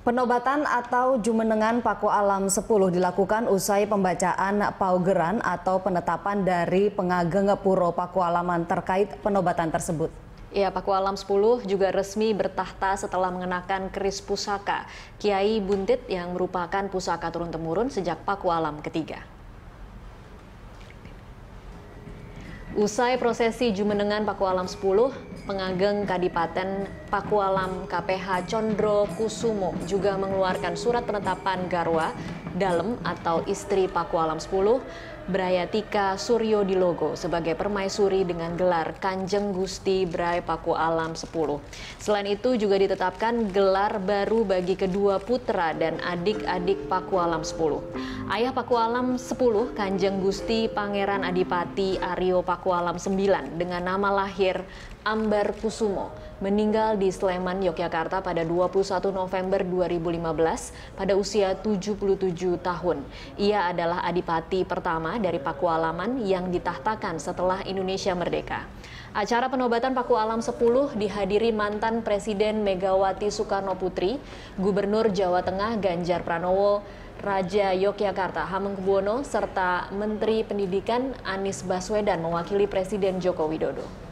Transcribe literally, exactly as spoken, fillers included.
Penobatan atau Jumenengan Paku Alam sepuluh dilakukan usai pembacaan paugeran atau penetapan dari Pengageng Puro Pakualaman terkait penobatan tersebut. Ya, Paku Alam sepuluh juga resmi bertahta setelah mengenakan keris pusaka Kiai Buntit yang merupakan pusaka turun-temurun sejak Paku Alam ketiga. Usai prosesi Jumenengan Paku Alam sepuluh, Pengageng Kadipaten Pakualam K P H Condro Kusumo juga mengeluarkan surat penetapan Garwa Dalem atau istri Pakualam sepuluh, Brayatika Suryo Dilogo sebagai permaisuri dengan gelar Kanjeng Gusti Bray Pakualam sepuluh. Selain itu juga ditetapkan gelar baru bagi kedua putra dan adik-adik Pakualam sepuluh. Ayah Pakualam sepuluh, Kanjeng Gusti Pangeran Adipati Aryo Pakualam sembilan dengan nama lahir Ambar Kusumo, meninggal di Sleman, Yogyakarta pada dua puluh satu November dua ribu lima belas pada usia tujuh puluh tujuh tahun. Ia adalah adipati pertama dari Pakualaman yang ditahtakan setelah Indonesia merdeka. Acara penobatan Paku Alam sepuluh dihadiri mantan Presiden Megawati Soekarno Putri, Gubernur Jawa Tengah Ganjar Pranowo, Raja Yogyakarta Hamengkubuwono, serta Menteri Pendidikan Anies Baswedan mewakili Presiden Joko Widodo.